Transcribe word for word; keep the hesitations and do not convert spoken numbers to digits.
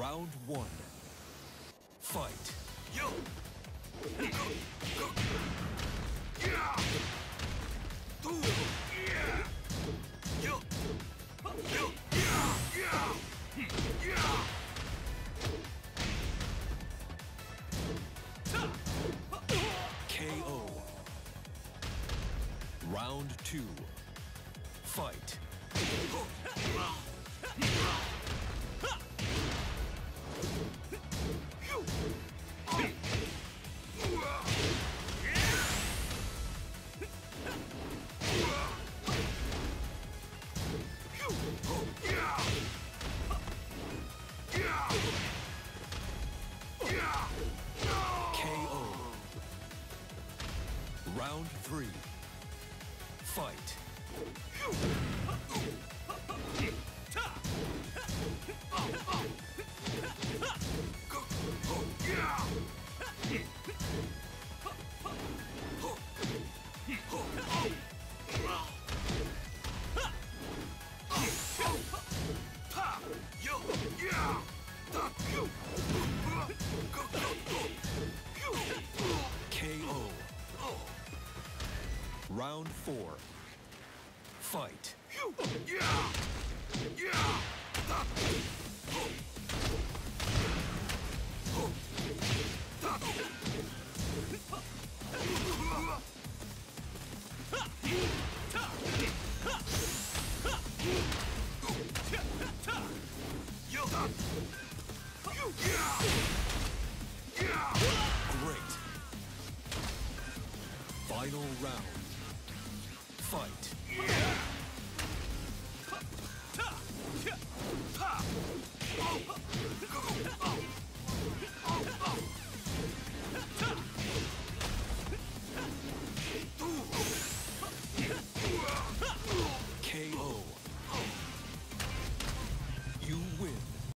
Round one. Fight. Yo! Go! Go! Yeah! Two! Yeah! Yo! Yo! Yeah! Yeah! Yeah! K O. Round two. Fight. K O. Round three. Fight. K O. Round four. Fight. Great. Final round.